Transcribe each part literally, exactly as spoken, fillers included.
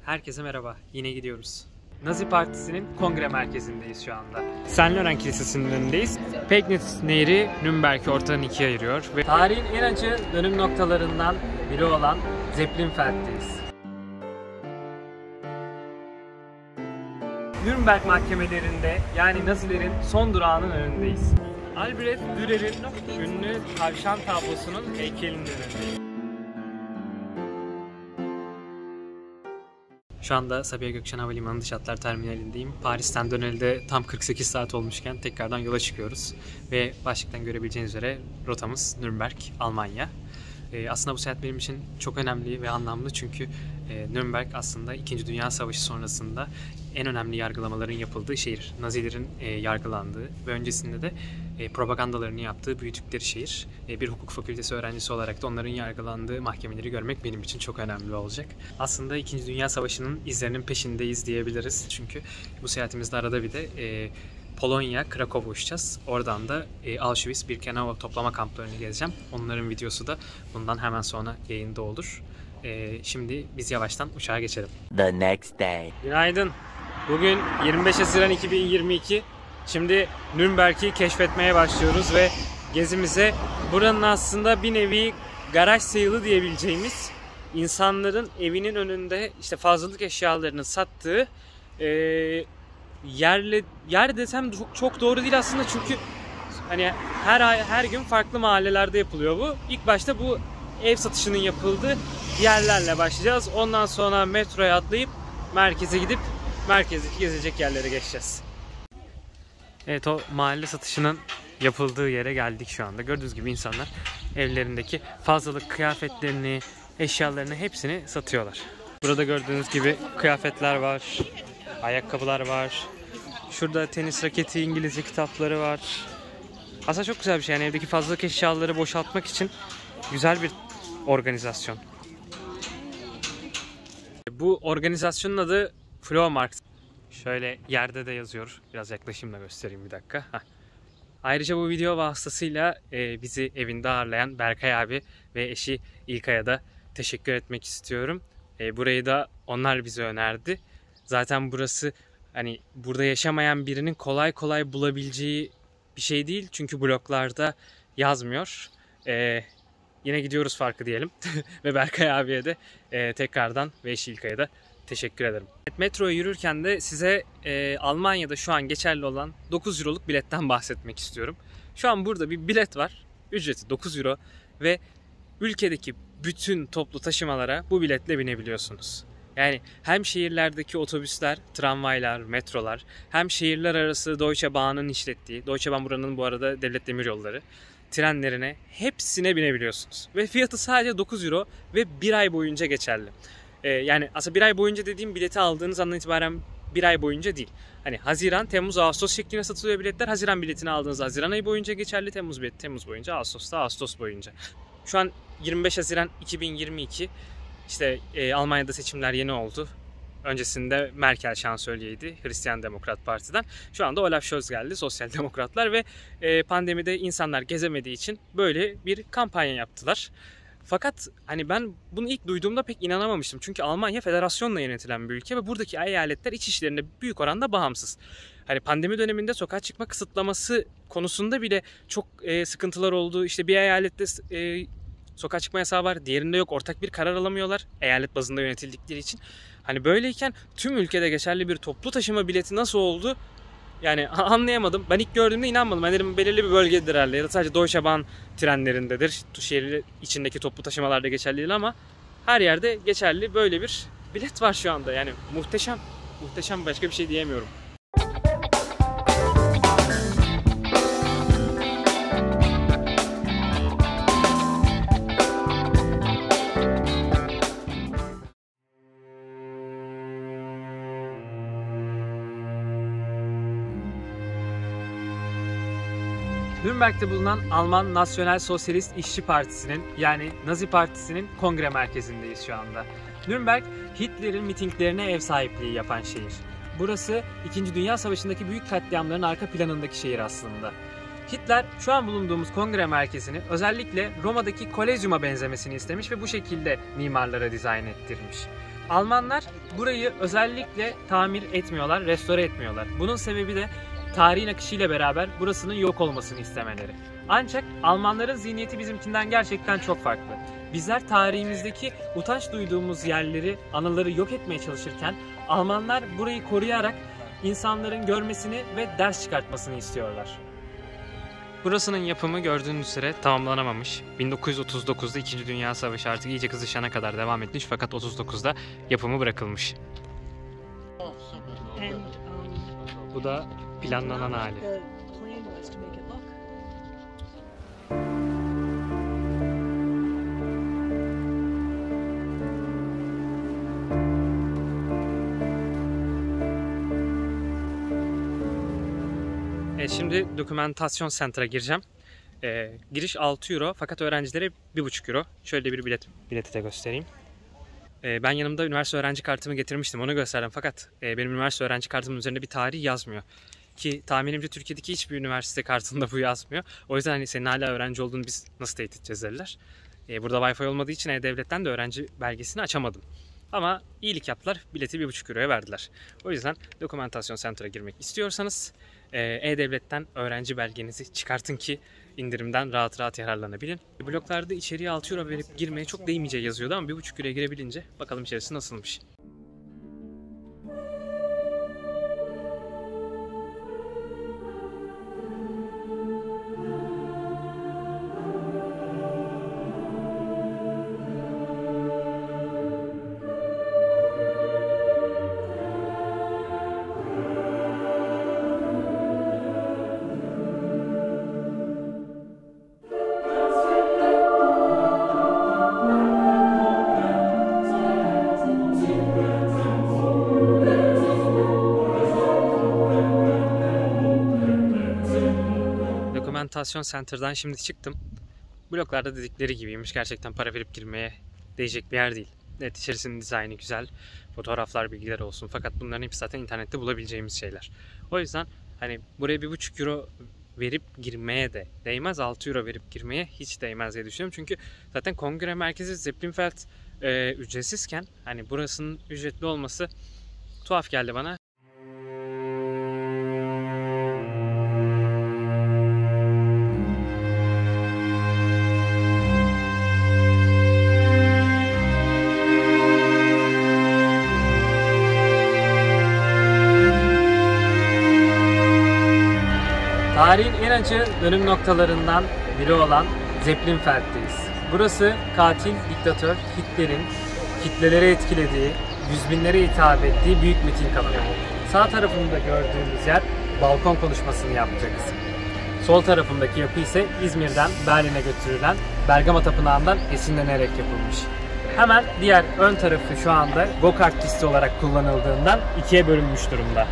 Herkese merhaba, yine gidiyoruz. Nazi Partisi'nin kongre merkezindeyiz şu anda. Saint Laurent Kilisesi'nin önündeyiz. Pegnitz Nehri Nürnberg'i ortadan ikiye ayırıyor ve tarihin en acı dönüm noktalarından biri olan Zeppelinfeld'deyiz. Nürnberg mahkemelerinde, yani Nazilerin son durağının önündeyiz. Albrecht Dürer'in ünlü tavşan tablosunun heykelinin önündeyiz. Şu anda Sabiha Gökçen Havalimanı Dış Hatlar Terminalindeyim. Paris'ten döneli de tam kırk sekiz saat olmuşken tekrardan yola çıkıyoruz. Ve başlıktan görebileceğiniz üzere rotamız Nürnberg, Almanya. Ee, aslında bu seyahat benim için çok önemli ve anlamlı çünkü e, Nürnberg aslında İkinci Dünya Savaşı sonrasında en önemli yargılamaların yapıldığı şehir. Nazilerin e, yargılandığı ve öncesinde de e, propagandalarını yaptığı, büyüdükleri şehir. E, bir hukuk fakültesi öğrencisi olarak da onların yargılandığı mahkemeleri görmek benim için çok önemli olacak. Aslında İkinci Dünya Savaşı'nın izlerinin peşindeyiz diyebiliriz. Çünkü bu seyahatimizde arada bir de e, Polonya, Krakow'a uçacağız. Oradan da e, Auschwitz, Birkenau toplama kamplarını gezeceğim. Onların videosu da bundan hemen sonra yayında olur. E, şimdi biz yavaştan uçağa geçelim. The next day. Günaydın. Bugün yirmi beş Haziran iki bin yirmi iki. Şimdi Nürnberg'i keşfetmeye başlıyoruz ve gezimize buranın aslında bir nevi garaj sale'ı diyebileceğimiz, insanların evinin önünde işte fazlalık eşyalarını sattığı e, yerle yer desem çok, çok doğru değil aslında çünkü hani her ay, her gün farklı mahallelerde yapılıyor bu. İlk başta bu ev satışının yapıldığı yerlerle başlayacağız. Ondan sonra metroya atlayıp merkeze gidip merkezdeki gezecek yerlere geçeceğiz. Evet, o mahalle satışının yapıldığı yere geldik şu anda. Gördüğünüz gibi insanlar evlerindeki fazlalık kıyafetlerini, eşyalarını hepsini satıyorlar. Burada gördüğünüz gibi kıyafetler var, ayakkabılar var. Şurada tenis raketi, İngilizce kitapları var. Aslında çok güzel bir şey. Yani evdeki fazlalık eşyaları boşaltmak için güzel bir organizasyon. Bu organizasyonun adı Flohmarkt. Şöyle yerde de yazıyor. Biraz yaklaşayım da göstereyim bir dakika. Heh. Ayrıca bu video vasıtasıyla e, bizi evinde ağırlayan Berkay abi ve eşi İlkay'a da teşekkür etmek istiyorum. E, burayı da onlar bize önerdi. Zaten burası hani burada yaşamayan birinin kolay kolay bulabileceği bir şey değil. Çünkü bloklarda yazmıyor. E, yine gidiyoruz farkı diyelim. Ve Berkay abiye de e, tekrardan ve eşi İlkay'a da teşekkür ederim. Metroya yürürken de size e, Almanya'da şu an geçerli olan dokuz euroluk biletten bahsetmek istiyorum. Şu an burada bir bilet var. Ücreti dokuz euro ve ülkedeki bütün toplu taşımalara bu biletle binebiliyorsunuz. Yani hem şehirlerdeki otobüsler, tramvaylar, metrolar, hem şehirler arası Deutsche Bahn'ın işlettiği, Deutsche Bahn buranın bu arada devlet demiryolları, trenlerine hepsine binebiliyorsunuz. Ve fiyatı sadece dokuz euro ve bir ay boyunca geçerli. Yani aslında bir ay boyunca dediğim bileti aldığınız andan itibaren bir ay boyunca değil. Hani Haziran, Temmuz, Ağustos şeklinde satılıyor biletler. Haziran biletini aldığınız Haziran ayı boyunca geçerli. Temmuz bileti Temmuz boyunca, Ağustos'ta Ağustos boyunca. Şu an yirmi beş Haziran iki bin yirmi iki. İşte e, Almanya'da seçimler yeni oldu. Öncesinde Merkel şansölyeydi Hristiyan Demokrat Parti'den. Şu anda Olaf Scholz geldi, Sosyal Demokratlar ve e, pandemide insanlar gezemediği için böyle bir kampanya yaptılar. Fakat hani ben bunu ilk duyduğumda pek inanamamıştım. Çünkü Almanya federasyonla yönetilen bir ülke ve buradaki eyaletler iç işlerinde büyük oranda bağımsız. Hani pandemi döneminde sokağa çıkma kısıtlaması konusunda bile çok e, sıkıntılar oldu. İşte bir eyalette e, sokağa çıkma yasağı var, diğerinde yok. Ortak bir karar alamıyorlar eyalet bazında yönetildikleri için. Hani böyleyken tüm ülkede geçerli bir toplu taşıma bileti nasıl oldu? Yani anlayamadım. Ben ilk gördüğümde inanmadım. Ben dedim belirli bir bölgededir herhalde ya da sadece Deutsche Bahn trenlerindedir. Şehir içindeki toplu taşımalarda geçerli değil ama her yerde geçerli böyle bir bilet var şu anda. Yani muhteşem. Muhteşem, başka bir şey diyemiyorum. Nürnberg'de bulunan Alman Nasyonel Sosyalist İşçi Partisi'nin, yani Nazi Partisi'nin kongre merkezindeyiz şu anda. Nürnberg, Hitler'in mitinglerine ev sahipliği yapan şehir. Burası İkinci Dünya Savaşı'ndaki büyük katliamların arka planındaki şehir aslında. Hitler şu an bulunduğumuz kongre merkezini özellikle Roma'daki Kolezyum'a benzemesini istemiş ve bu şekilde mimarlara dizayn ettirmiş. Almanlar burayı özellikle tamir etmiyorlar, restore etmiyorlar. Bunun sebebi de tarihin akışıyla beraber burasının yok olmasını istemeleri. Ancak Almanların zihniyeti bizimkinden gerçekten çok farklı. Bizler tarihimizdeki utanç duyduğumuz yerleri, anıları yok etmeye çalışırken Almanlar burayı koruyarak insanların görmesini ve ders çıkartmasını istiyorlar. Burasının yapımı gördüğünüz üzere tamamlanamamış. bin dokuz yüz otuz dokuzda İkinci Dünya Savaşı artık iyice kızışana kadar devam etmiş fakat otuz dokuzda yapımı bırakılmış. Bu da planlanan hali. E şimdi Dokumentasyon Center'a gireceğim. E, giriş altı euro fakat öğrencilere bir buçuk euro. Şöyle bir bilet bileti de göstereyim. E, ben yanımda üniversite öğrenci kartımı getirmiştim, onu gösterdim fakat e, benim üniversite öğrenci kartımın üzerinde bir tarih yazmıyor. Ki tahminimce Türkiye'deki hiçbir üniversite kartında bu yazmıyor. O yüzden hani senin hala öğrenci olduğunu biz nasıl teyit edeceğiz dediler. E, burada Wi-Fi olmadığı için E-Devlet'ten de öğrenci belgesini açamadım. Ama iyilik yaptılar, bileti bir buçuk euroya verdiler. O yüzden Dokumentasyon Center'a girmek istiyorsanız E-Devlet'ten öğrenci belgenizi çıkartın ki indirimden rahat rahat yararlanabilin. Bloklarda içeriye altı euro verip girmeye çok değmeyeceği yazıyordu ama bir buçuk euroya girebilince bakalım içerisi nasılmış. Dokumentasyon Center'dan şimdi çıktım. Bloklarda dedikleri gibiymiş. Gerçekten para verip girmeye değecek bir yer değil. Evet, içerisinin dizaynı güzel. Fotoğraflar, bilgiler olsun. Fakat bunların hepsi zaten internette bulabileceğimiz şeyler. O yüzden hani buraya bir buçuk euro verip girmeye de değmez. altı euro verip girmeye hiç değmez diye düşünüyorum. Çünkü zaten kongre merkezi Zeppelinfeld e, ücretsizken hani burasının ücretli olması tuhaf geldi bana. Tarihin en acı dönüm noktalarından biri olan Zeppelinfeld'deyiz. Burası katil diktatör Hitler'in kitleleri etkilediği, yüz binlere hitap ettiği büyük miting alanı. Sağ tarafında gördüğümüz yer balkon konuşmasını yaptığı kısım. Sol tarafındaki yapı ise İzmir'den Berlin'e götürülen Bergama Tapınağı'ndan esinlenerek yapılmış. Hemen diğer ön tarafı şu anda go-kart pisti olarak kullanıldığından ikiye bölünmüş durumda.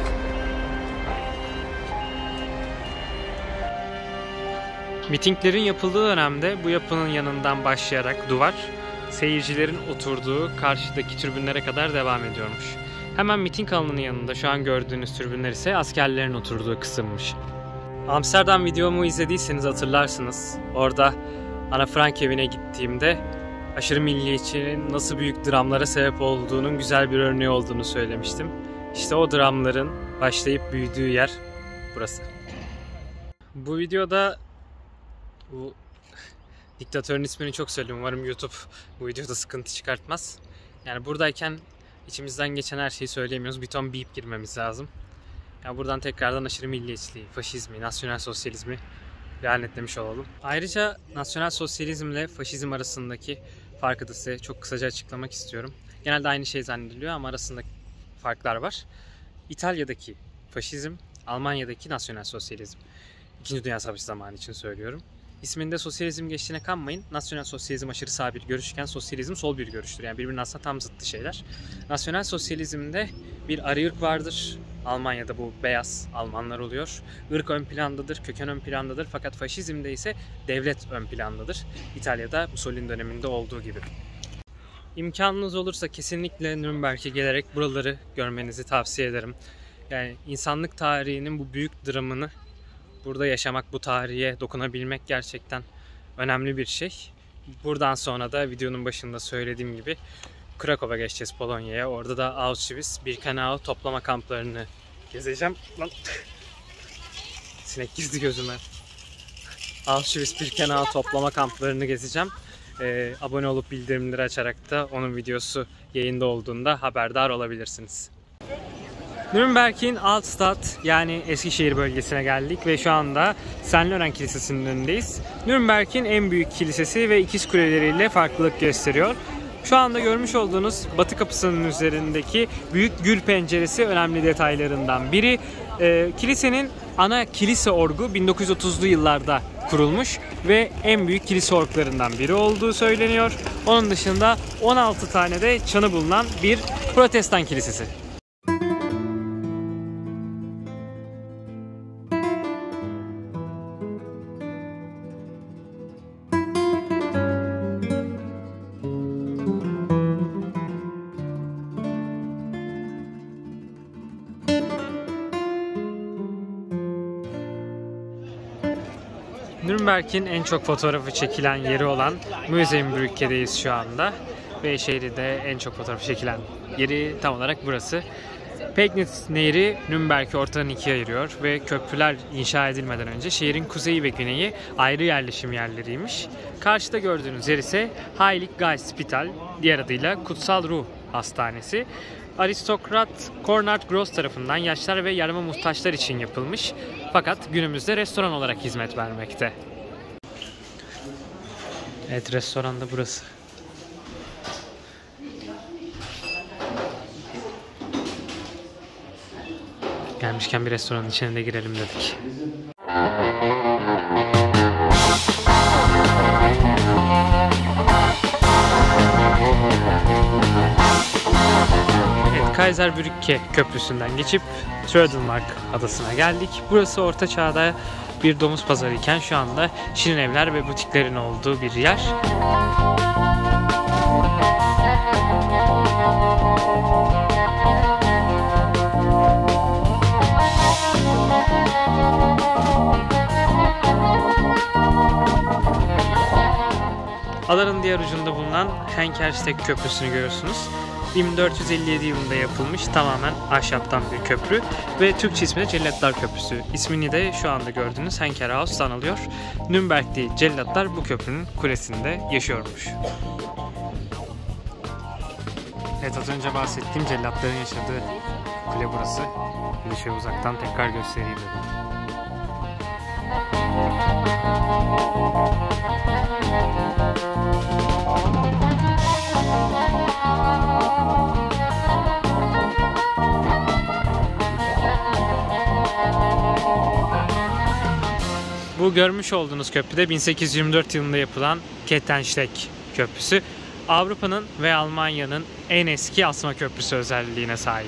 Mitinglerin yapıldığı dönemde bu yapının yanından başlayarak duvar, seyircilerin oturduğu karşıdaki tribünlere kadar devam ediyormuş. Hemen miting alanının yanında şu an gördüğünüz tribünler ise askerlerin oturduğu kısımmış. Amsterdam videomu izlediyseniz hatırlarsınız. Orada Anne Frank evine gittiğimde aşırı milliyetçinin nasıl büyük dramlara sebep olduğunun güzel bir örneği olduğunu söylemiştim. İşte o dramların başlayıp büyüdüğü yer burası. Bu videoda bu diktatörün ismini çok söylüyorum. Umarım YouTube bu videoda sıkıntı çıkartmaz. Yani buradayken içimizden geçen her şeyi söyleyemiyoruz. Bir ton bip girmemiz lazım. Yani buradan tekrardan aşırı milliyetçiliği, faşizmi, nasyonel sosyalizmi lanetlemiş olalım. Ayrıca nasyonel sosyalizmle faşizm arasındaki farkı da size çok kısaca açıklamak istiyorum. Genelde aynı şey zannediliyor ama arasında farklar var. İtalya'daki faşizm, Almanya'daki nasyonel sosyalizm. İkinci Dünya Savaşı zamanı için söylüyorum. İsminde sosyalizm geçtiğine kanmayın. Nasyonel sosyalizm aşırı sağ bir görüşken sosyalizm sol bir görüştür. Yani birbirinin aslında tam zıttı şeyler. Nasyonel sosyalizmde bir arı ırk vardır. Almanya'da bu beyaz Almanlar oluyor. Irk ön plandadır, köken ön plandadır. Fakat faşizmde ise devlet ön plandadır. İtalya'da Mussolini döneminde olduğu gibi. İmkanınız olursa kesinlikle Nürnberg'e gelerek buraları görmenizi tavsiye ederim. Yani insanlık tarihinin bu büyük dramını burada yaşamak, bu tarihe dokunabilmek gerçekten önemli bir şey. Buradan sonra da videonun başında söylediğim gibi Krakow'a geçeceğiz, Polonya'ya. Orada da Auschwitz-Birkenau toplama kamplarını gezeceğim. Lan. Sinek girdi gözüme. Auschwitz-Birkenau toplama kamplarını gezeceğim. Ee, abone olup bildirimleri açarak da onun videosu yayında olduğunda haberdar olabilirsiniz. Nürnberg'in Altstadt yani Eskişehir bölgesine geldik ve şu anda Saint Laurent Kilisesi'nin önündeyiz. Nürnberg'in en büyük kilisesi ve ikiz kuleleriyle farklılık gösteriyor. Şu anda görmüş olduğunuz Batı Kapısı'nın üzerindeki büyük gül penceresi önemli detaylarından biri. Ee, kilisenin ana kilise orgu bin dokuz yüz otuzlu yıllarda kurulmuş ve en büyük kilise orglarından biri olduğu söyleniyor. Onun dışında on altı tane de çanı bulunan bir Protestan kilisesi. Nürnberg'in en çok fotoğrafı çekilen yeri olan Museumbrücke'deyiz şu anda. Ve şehirde en çok fotoğrafı çekilen yeri tam olarak burası. Pegnitz Nehri Nürnberg'i ortadan ikiye ayırıyor ve köprüler inşa edilmeden önce şehrin kuzeyi ve güneyi ayrı yerleşim yerleriymiş. Karşıda gördüğünüz yer ise Heilig Geist Spital, diğer adıyla Kutsal Ruh Hastanesi. Aristokrat Konrad Gross tarafından yaşlar ve yardıma muhtaçlar için yapılmış. Fakat günümüzde restoran olarak hizmet vermekte. Evet, restoran da burası. Gelmişken bir restoranın içine de girelim dedik. Evet, Kaiserbrücke Köprüsü'nden geçip Trödelmark adasına geldik. Burası Orta Çağ'da bir domuz pazarı iken şu anda şirin evler ve butiklerin olduğu bir yer. Adanın diğer ucunda bulunan Henkerstedt Köprüsü'nü görüyorsunuz. bin dört yüz elli yedi yılında yapılmış tamamen ahşaptan bir köprü ve Türkçe ismi de Cellatlar Köprüsü. İsmini de şu anda gördüğünüz Henkerhaus'tan alıyor. Nürnberg'li cellatlar bu köprünün kulesinde yaşıyormuş. Evet, az önce bahsettiğim cellatların yaşadığı kule burası. Bir şey uzaktan tekrar göstereyim dedim. Bu görmüş olduğunuz köprü de bin sekiz yüz yirmi dört yılında yapılan Kettensteig Köprüsü. Avrupa'nın ve Almanya'nın en eski asma köprüsü özelliğine sahip.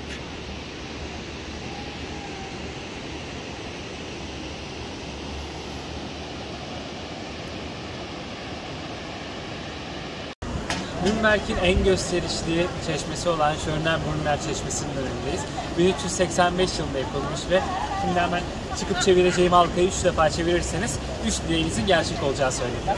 Nürnberg'in en gösterişli çeşmesi olan Schönerbrunner Çeşmesi'nin önündeyiz. bin üç yüz seksen beş yılında yapılmış ve şimdi hemen çıkıp çevireceğim halkayı üç defa çevirirseniz üç dileğinizin gerçek olacağı söyleniyor.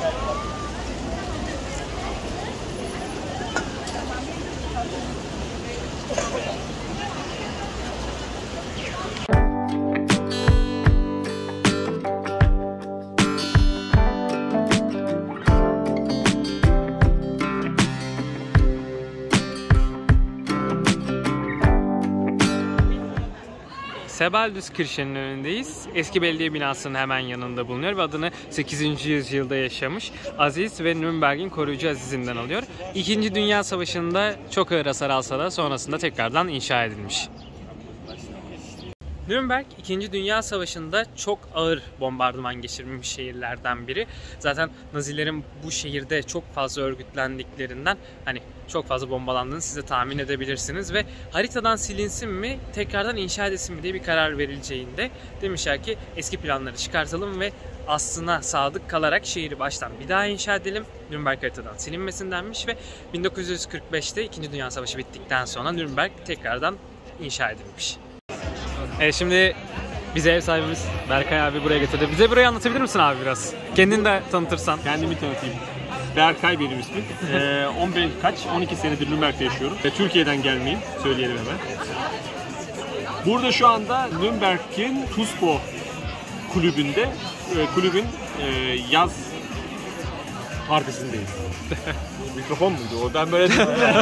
Sebalduskirche'nin önündeyiz. Eski belediye binasının hemen yanında bulunuyor ve adını sekizinci yüzyılda yaşamış Aziz ve Nürnberg'in koruyucu Aziz'inden alıyor. İkinci Dünya Savaşı'nda çok ağır hasar alsa da sonrasında tekrardan inşa edilmiş. Nürnberg İkinci Dünya Savaşı'nda çok ağır bombardıman geçirmiş şehirlerden biri. Zaten Nazilerin bu şehirde çok fazla örgütlendiklerinden hani çok fazla bombalandığını siz de tahmin edebilirsiniz ve haritadan silinsin mi tekrardan inşa edilsin mi diye bir karar verileceğinde demişler ki eski planları çıkartalım ve aslına sadık kalarak şehri baştan bir daha inşa edelim. Nürnberg haritadan silinmesindenmiş ve bin dokuz yüz kırk beşte İkinci Dünya Savaşı bittikten sonra Nürnberg tekrardan inşa edilmiş. Evet, şimdi bize ev sahibimiz Berkay abi buraya getirdi. Bize burayı anlatabilir misin abi biraz? Kendini de tanıtırsan. Kendimi tanıtayım. Berkay benim ismim. Ee, on beş kaç, on iki senedir Nürnberg'de yaşıyorum. Ee, Türkiye'den gelmeyeyim, söyleyelim hemen. Burada şu anda Nürnberg'in TuSpo kulübünde, e, kulübün e, yaz partisindeyiz. Mikrofon muydu o? Ben böyle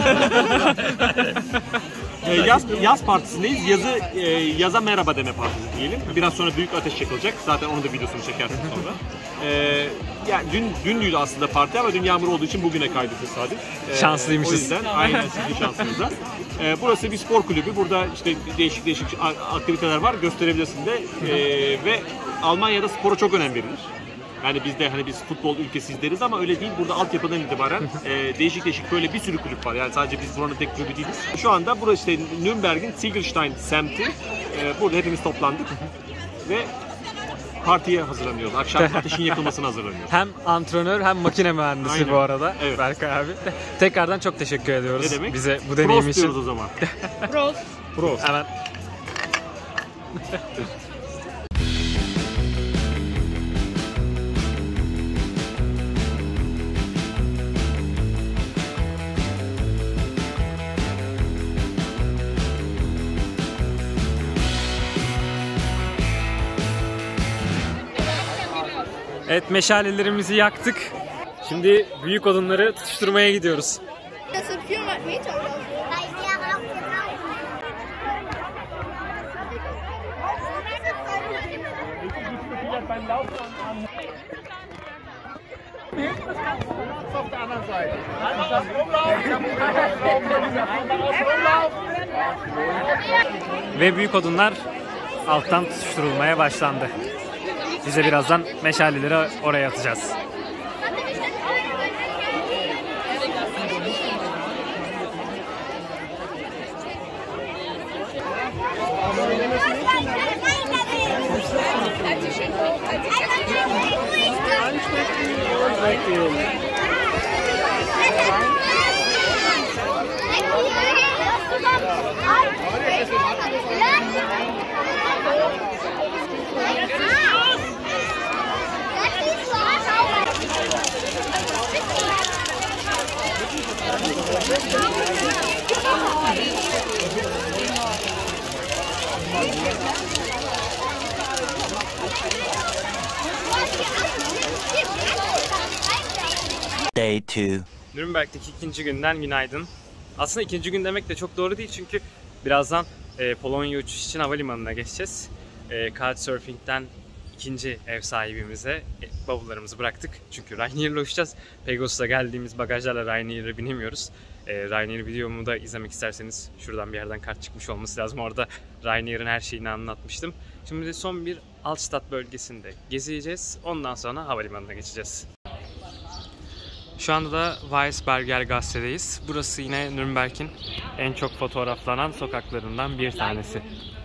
e, yaz yaz partisindeyiz. Yazı e, yaza merhaba deme partisi diyelim. Biraz sonra büyük ateş yakılacak. Zaten onun da videosunu çekersin sonra. E, yani dün dündü aslında parti ama dün yağmur olduğu için bugüne kaydı tesadüf. E, Şanslıymışız. O yüzden aynen sizin şansınıza. E, burası bir spor kulübü. Burada işte değişik değişik aktiviteler var. Gösterebilirsin de. E, ve Almanya'da spora çok önem verilir. Yani biz de hani biz futbol ülkesiyiz deriz ama öyle değil. Burada altyapıdan itibaren e, değişik değişik böyle bir sürü kulüp var. Yani sadece biz buranın tek kulübü değiliz. Şu anda burası işte Nürnberg'in Ziegelstein semti. E, burada hepimiz toplandık ve partiye hazırlanıyoruz. Akşam ateşin yakılmasına hazırlanıyoruz. Hem antrenör hem makine mühendisi Aynen. bu arada. Evet. Berkay abi. Tekrardan çok teşekkür ediyoruz. Ne demek? Bize bu deneyim Prost için. diyoruz o zaman. Prost. Prost. Hemen. Evet, meşalelerimizi yaktık. Şimdi büyük odunları tutuşturmaya gidiyoruz. Das sind vierhundert Meter oder so. Ve büyük odunlar alttan tutuşturulmaya başlandı. Biz de birazdan meşaleleri oraya atacağız. Day two. Nürnberg'deki ikinci günden günaydın. Aslında ikinci gün demek de çok doğru değil çünkü birazdan e, Polonya uçuş için havalimanına geçeceğiz. E, Couchsurfing'den ikinci ev sahibimize e, bavullarımızı bıraktık. Çünkü Ryanair'le uçacağız. Pegasus'a geldiğimiz bagajlarla Ryanair'e binemiyoruz. E, Ryanair videomu da izlemek isterseniz şuradan bir yerden kart çıkmış olması lazım. Orada Ryanair'in her şeyini anlatmıştım. Şimdi son bir Altstadt bölgesinde gezeceğiz. Ondan sonra havalimanına geçeceğiz. Şu anda da Weisberger Gasse'deyiz. Burası yine Nürnberg'in en çok fotoğraflanan sokaklarından bir tanesi.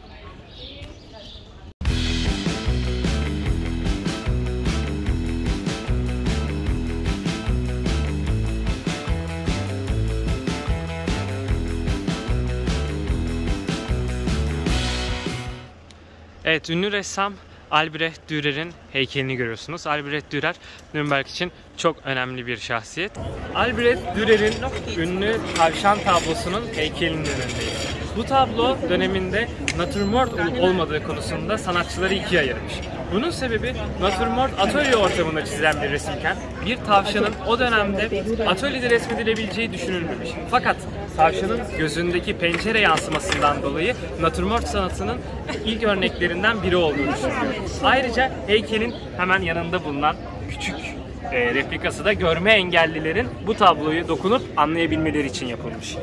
Evet, ünlü ressam Albrecht Dürer'in heykelini görüyorsunuz. Albrecht Dürer, Nürnberg için çok önemli bir şahsiyet. Albrecht Dürer'in ünlü tavşan tablosunun heykelinin önündeyiz. Bu tablo döneminde natürmort olup olmadığı konusunda sanatçıları ikiye ayırmış. Bunun sebebi natürmort atölye ortamında çizilen bir resimken bir tavşanın o dönemde atölyede resmedilebileceği düşünülmemiş. Fakat tavşanın gözündeki pencere yansımasından dolayı natürmort sanatının ilk örneklerinden biri olduğunu düşünülüyor. Ayrıca heykelin hemen yanında bulunan küçük e, replikası da görme engellilerin bu tabloyu dokunup anlayabilmeleri için yapılmış.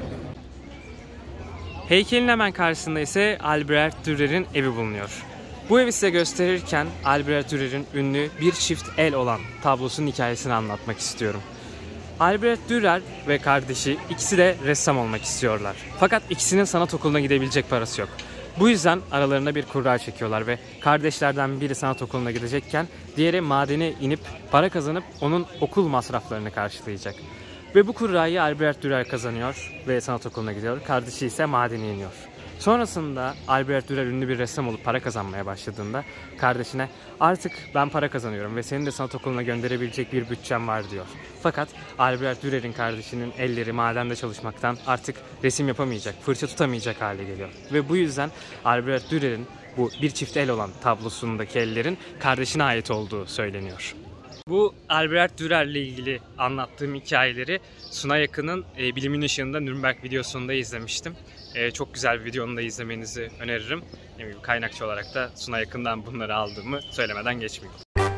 Heykelin hemen karşısında ise Albrecht Dürer'in evi bulunuyor. Bu evi size gösterirken Albrecht Dürer'in ünlü bir çift el olan tablosunun hikayesini anlatmak istiyorum. Albrecht Dürer ve kardeşi ikisi de ressam olmak istiyorlar. Fakat ikisinin sanat okuluna gidebilecek parası yok. Bu yüzden aralarında bir kura çekiyorlar ve kardeşlerden biri sanat okuluna gidecekken diğeri madene inip para kazanıp onun okul masraflarını karşılayacak. Ve bu kurayı Albrecht Dürer kazanıyor ve sanat okuluna gidiyor. Kardeşi ise madene iniyor. Sonrasında Albert Dürer ünlü bir ressam olup para kazanmaya başladığında kardeşine artık ben para kazanıyorum ve senin de sanat okuluna gönderebilecek bir bütçem var diyor. Fakat Albert Dürer'in kardeşinin elleri madende çalışmaktan artık resim yapamayacak, fırça tutamayacak hale geliyor. Ve bu yüzden Albert Dürer'in bu bir çift el olan tablosundaki ellerin kardeşine ait olduğu söyleniyor. Bu Albert Dürer'le ilgili anlattığım hikayeleri Suna Yakın'ın e, Bilimin Işığında Nürnberg videosunda izlemiştim. E, çok güzel bir video, onu da izlemenizi öneririm. Yani kaynakçı olarak da Suna Yakın'dan bunları aldığımı söylemeden geçmeyeyim.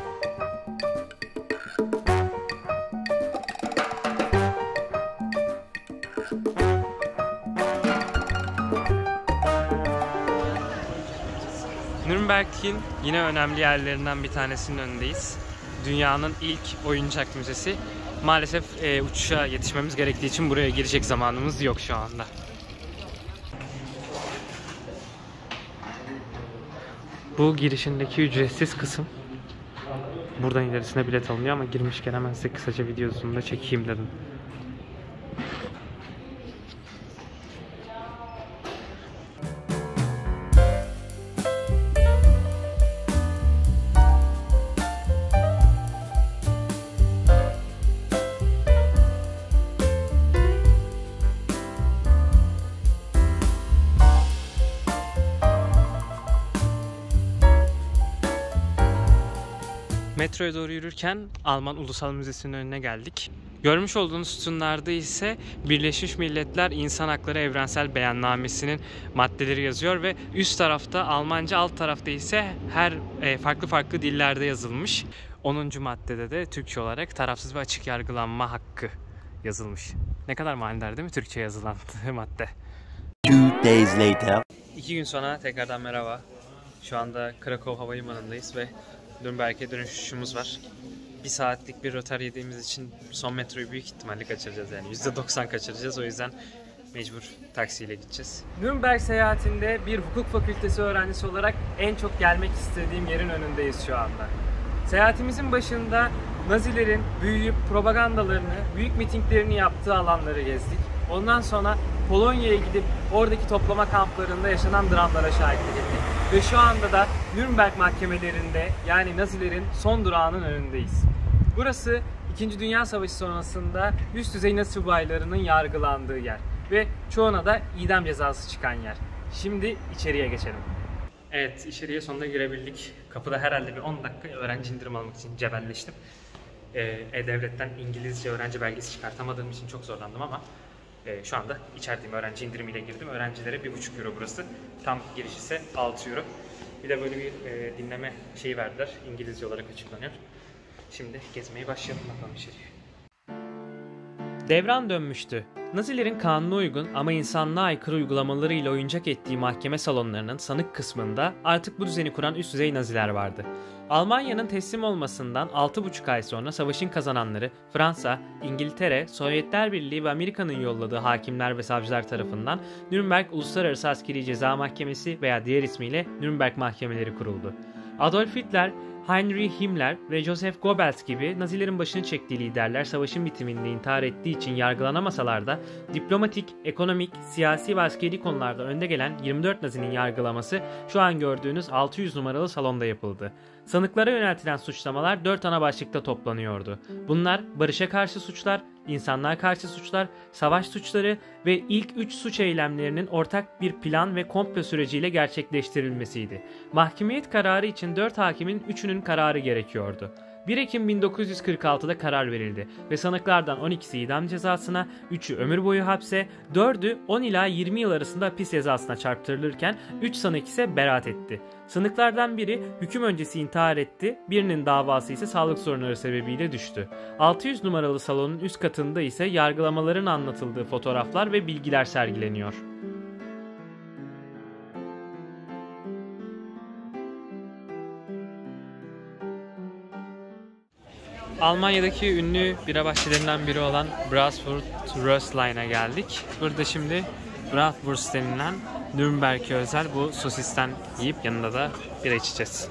Nürnberg'in yine önemli yerlerinden bir tanesinin önündeyiz. Dünyanın ilk oyuncak müzesi. Maalesef e, uçuşa yetişmemiz gerektiği için buraya girecek zamanımız yok şu anda. Bu girişindeki ücretsiz kısım. Buradan ilerisine bilet alınıyor ama girmişken hemen size kısaca videosunu da çekeyim dedim. Metroya doğru yürürken Alman Ulusal Müzesi'nin önüne geldik. Görmüş olduğunuz sütunlarda ise Birleşmiş Milletler İnsan Hakları Evrensel Beyannamesi'nin maddeleri yazıyor ve üst tarafta Almanca, alt tarafta ise her e, farklı farklı dillerde yazılmış. onuncu maddede de Türkçe olarak tarafsız ve açık yargılanma hakkı yazılmış. Ne kadar manidar değil mi Türkçe yazılan madde? Two days later. İki gün sonra tekrardan merhaba. Şu anda Krakow Havalimanı'ndayız ve Nürnberg'e dönüşümüz var. Bir saatlik bir rötar yediğimiz için son metroyu büyük ihtimalle kaçıracağız, yani yüzde doksan kaçıracağız, o yüzden mecbur taksiyle gideceğiz. Nürnberg seyahatinde bir hukuk fakültesi öğrencisi olarak en çok gelmek istediğim yerin önündeyiz şu anda. Seyahatimizin başında Nazilerin büyüyüp propagandalarını, büyük mitinglerini yaptığı alanları gezdik. Ondan sonra Polonya'ya gidip oradaki toplama kamplarında yaşanan dramlara şahitlik ettik. Ve şu anda da Nürnberg mahkemelerinde, yani Nazilerin son durağının önündeyiz. Burası İkinci Dünya Savaşı sonrasında üst düzey Nazi subaylarının yargılandığı yer. Ve çoğuna da idam cezası çıkan yer. Şimdi içeriye geçelim. Evet, içeriye sonunda girebildik. Kapıda herhalde bir on dakika öğrenci indirim almak için cebelleştim. E-Devlet'ten İngilizce öğrenci belgesi çıkartamadığım için çok zorlandım ama e, şu anda içerideyim. Öğrenci indirimiyle girdim. Öğrencilere bir buçuk euro burası. Tam giriş ise altı euro. Bir de böyle bir e, dinleme şeyi verdiler. İngilizce olarak açıklanıyor. Şimdi gezmeye başlayalım bakalım içeriye. Devran dönmüştü. Nazilerin kanuna uygun ama insanlığa aykırı uygulamalarıyla oyuncak ettiği mahkeme salonlarının sanık kısmında artık bu düzeni kuran üst düzey Naziler vardı. Almanya'nın teslim olmasından altı buçuk ay sonra savaşın kazananları Fransa, İngiltere, Sovyetler Birliği ve Amerika'nın yolladığı hakimler ve savcılar tarafından Nürnberg Uluslararası Askeri Ceza Mahkemesi veya diğer ismiyle Nürnberg Mahkemeleri kuruldu. Adolf Hitler, Heinrich Himmler ve Joseph Goebbels gibi Nazilerin başını çektiği liderler savaşın bitiminde intihar ettiği için yargılanamasalar da diplomatik, ekonomik, siyasi ve askeri konularda önde gelen yirmi dört Nazinin yargılaması şu an gördüğünüz altı yüz numaralı salonda yapıldı. Sanıklara yöneltilen suçlamalar dört ana başlıkta toplanıyordu. Bunlar barışa karşı suçlar, insanlığa karşı suçlar, savaş suçları ve ilk üç suç eylemlerinin ortak bir plan ve komplo süreciyle gerçekleştirilmesiydi. Mahkemiyet kararı için dört hakimin üçünün kararı gerekiyordu. bir Ekim bin dokuz yüz kırk altıda karar verildi ve sanıklardan on ikisi idam cezasına, üçü ömür boyu hapse, dördü on ila yirmi yıl arasında hapis cezasına çarptırılırken üç sanık ise beraat etti. Sanıklardan biri hüküm öncesi intihar etti, birinin davası ise sağlık sorunları sebebiyle düştü. altı yüz numaralı salonun üst katında ise yargılamaların anlatıldığı fotoğraflar ve bilgiler sergileniyor. Almanya'daki ünlü bira bahçelerinden biri olan Bratwurst Röstline'a geldik. Burada şimdi Bratwurst denilen Nürnberg'e özel bu sosisten yiyip yanında da bira içeceğiz.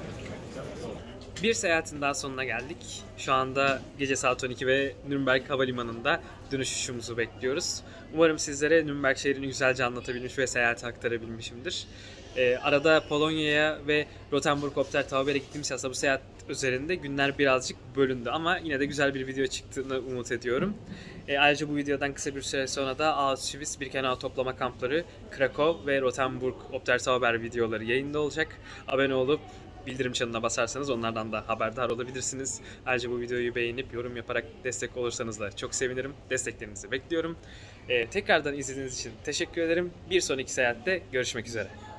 Bir seyahatin daha sonuna geldik. Şu anda gece saat on iki ve Nürnberg Havalimanı'nda dönüşüşümüzü bekliyoruz. Umarım sizlere Nürnberg şehrini güzelce anlatabilmiş ve seyahati aktarabilmişimdir. Ee, arada Polonya'ya ve Rotenburg Optertauber'e gittiğimiz aslında bu seyahat üzerinde günler birazcık bölündü ama yine de güzel bir video çıktığını umut ediyorum. E, ayrıca bu videodan kısa bir süre sonra da Auschwitz, Birkenau toplama kampları, Krakow ve Rotenburg Optertauber videoları yayında olacak. Abone olup bildirim çanına basarsanız onlardan da haberdar olabilirsiniz. Ayrıca bu videoyu beğenip yorum yaparak destek olursanız da çok sevinirim. Desteklerinizi bekliyorum. E, tekrardan izlediğiniz için teşekkür ederim. Bir sonraki seyahatte görüşmek üzere.